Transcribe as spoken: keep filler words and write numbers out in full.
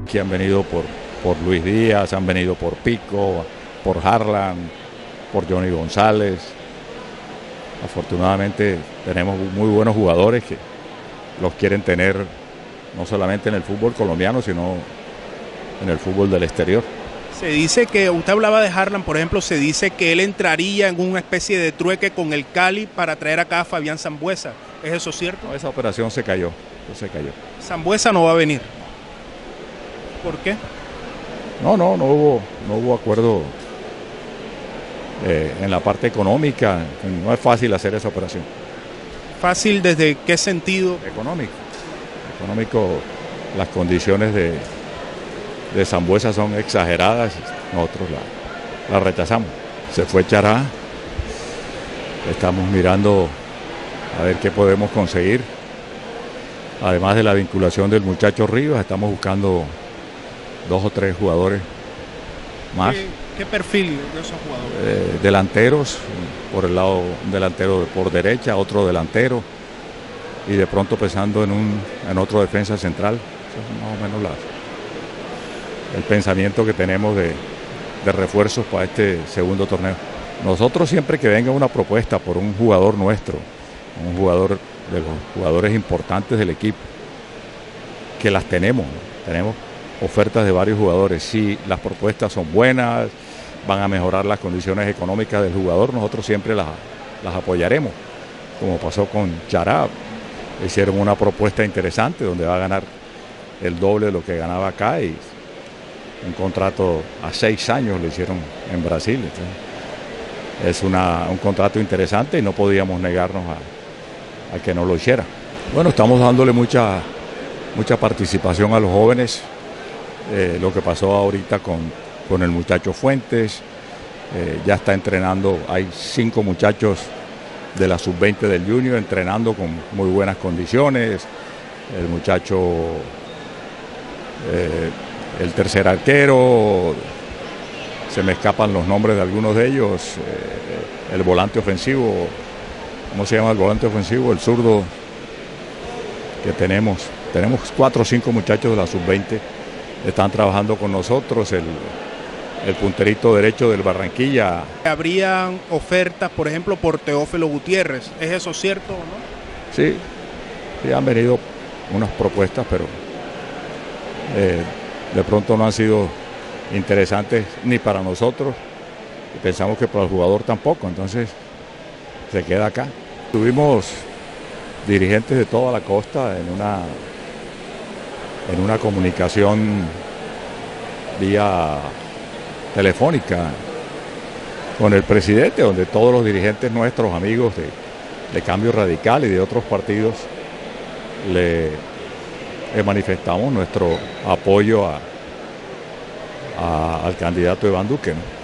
Que han venido por, por Luis Díaz, han venido por Pico, por Harlan, por Johnny González. Afortunadamente tenemos muy buenos jugadores que los quieren tener no solamente en el fútbol colombiano, sino en el fútbol del exterior. Se dice que, usted hablaba de Harlan, por ejemplo, se dice que él entraría en una especie de trueque con el Cali para traer acá a Fabián Sambueza. ¿Es eso cierto? No, esa operación se cayó, se cayó. Sambueza no va a venir. ¿Por qué? No, no, no hubo, no hubo acuerdo eh, en la parte económica. No es fácil hacer esa operación. ¿Fácil desde qué sentido? Económico. Económico, las condiciones de, de Sambueza son exageradas, nosotros la, la rechazamos. Se fue Chará, estamos mirando a ver qué podemos conseguir. Además de la vinculación del muchacho Rivas, estamos buscando dos o tres jugadores más. ¿Qué, qué perfil de esos jugadores? Eh, delanteros, por el lado un delantero por derecha, otro delantero, y de pronto pensando en, un, en otro defensa central. Eso es más o menos la, el pensamiento que tenemos de, de refuerzos para este segundo torneo. Nosotros siempre que venga una propuesta por un jugador nuestro, un jugador de los jugadores importantes del equipo, que las tenemos, ¿no? Tenemos ofertas de varios jugadores. Si las propuestas son buenas, van a mejorar las condiciones económicas del jugador, nosotros siempre las, las apoyaremos, como pasó con Chará. Hicieron una propuesta interesante donde va a ganar el doble de lo que ganaba acá y un contrato a seis años lo hicieron en Brasil. Entonces, es una, un contrato interesante y no podíamos negarnos a, a que no lo hiciera. Bueno, estamos dándole mucha, mucha participación a los jóvenes. Eh, lo que pasó ahorita con, con el muchacho Fuentes, eh, ya está entrenando, hay cinco muchachos de la sub veinte del Junior entrenando con muy buenas condiciones. El muchacho, eh, el tercer arquero, se me escapan los nombres de algunos de ellos, eh, el volante ofensivo, ¿cómo se llama el volante ofensivo? El zurdo que tenemos, tenemos cuatro o cinco muchachos de la sub veinte, están trabajando con nosotros, el, el punterito derecho del Barranquilla. ¿Habrían ofertas, por ejemplo, por Teófilo Gutiérrez? ¿Es eso cierto o no? Sí, sí han venido unas propuestas, pero eh, de pronto no han sido interesantes ni para nosotros, y pensamos que para el jugador tampoco, entonces se queda acá. Tuvimos dirigentes de toda la costa en una, en una comunicación vía telefónica con el presidente, donde todos los dirigentes nuestros, amigos de, de Cambio Radical y de otros partidos, le, le manifestamos nuestro apoyo a, a, al candidato Iván Duque, ¿no?